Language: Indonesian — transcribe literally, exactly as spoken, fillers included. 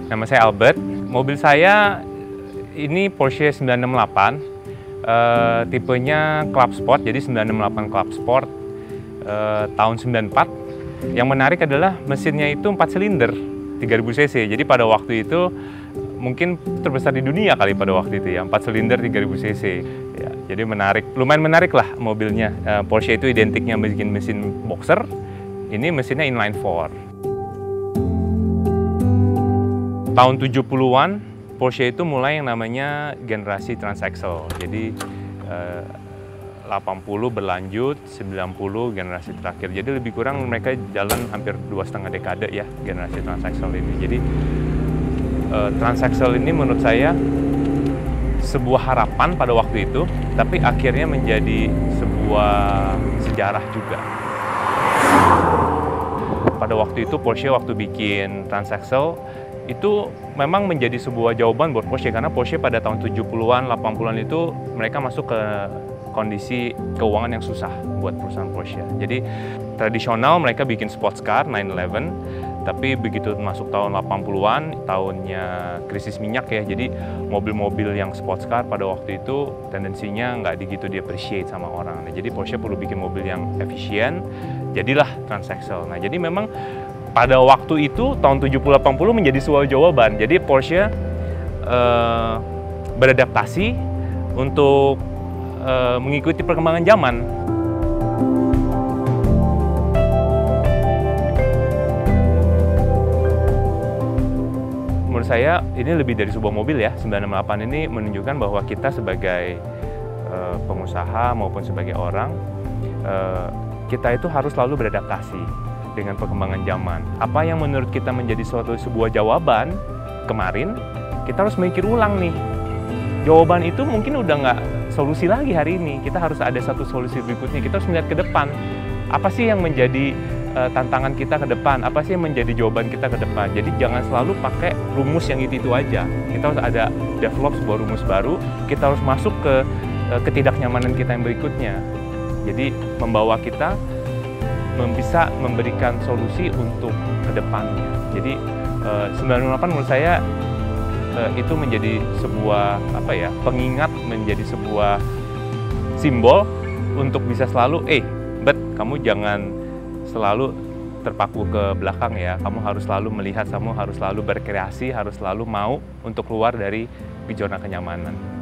Nama saya Albert. Mobil saya ini Porsche sembilan enam delapan, uh, tipenya Club Sport, jadi sembilan enam delapan Club Sport uh, tahun sembilan empat. Yang menarik adalah mesinnya itu empat silinder, tiga ribu cc. Jadi pada waktu itu mungkin terbesar di dunia kali pada waktu itu ya, empat silinder tiga ribu cc. Ya, jadi menarik, lumayan menarik lah mobilnya. Uh, Porsche itu identiknya bikin mesin boxer, ini mesinnya inline four. Tahun tujuh puluhan, Porsche itu mulai yang namanya generasi transaxle. Jadi uh, delapan puluh berlanjut, sembilan puluh generasi terakhir. Jadi lebih kurang mereka jalan hampir dua setengah dekade ya generasi transaxle ini. Jadi uh, transaxle ini menurut saya sebuah harapan pada waktu itu, tapi akhirnya menjadi sebuah sejarah juga. Pada waktu itu Porsche waktu bikin transaxle itu memang menjadi sebuah jawaban buat Porsche, karena Porsche pada tahun tujuh puluhan, delapan puluhan itu mereka masuk ke kondisi keuangan yang susah buat perusahaan Porsche. Jadi tradisional mereka bikin sports car nine eleven, tapi begitu masuk tahun delapan puluhan, tahunnya krisis minyak ya, jadi mobil-mobil yang sports car pada waktu itu tendensinya nggak begitu di-appreciate sama orang. Nah, jadi Porsche perlu bikin mobil yang efisien, jadilah transaxle. Nah, jadi memang pada waktu itu tahun tujuh puluh delapan puluh menjadi sebuah jawaban. Jadi Porsche eh, beradaptasi untuk eh, mengikuti perkembangan zaman. Menurut saya ini lebih dari sebuah mobil ya. sembilan enam delapan ini menunjukkan bahwa kita sebagai eh, pengusaha maupun sebagai orang, eh, kita itu harus selalu beradaptasi dengan perkembangan zaman. Apa yang menurut kita menjadi suatu sebuah jawaban kemarin, kita harus mikir ulang nih. Jawaban itu mungkin udah nggak solusi lagi hari ini. Kita harus ada satu solusi berikutnya. Kita harus melihat ke depan. Apa sih yang menjadi uh, tantangan kita ke depan? Apa sih yang menjadi jawaban kita ke depan? Jadi jangan selalu pakai rumus yang itu-itu aja. Kita harus ada develop sebuah rumus baru. Kita harus masuk ke uh, ketidaknyamanan kita yang berikutnya. Jadi membawa kita bisa memberikan solusi untuk kedepannya. Jadi sembilan enam delapan menurut saya itu menjadi sebuah apa ya, pengingat, menjadi sebuah simbol untuk bisa selalu, eh, bet, kamu jangan selalu terpaku ke belakang ya. Kamu harus selalu melihat, kamu harus selalu berkreasi, harus selalu mau untuk keluar dari zona kenyamanan.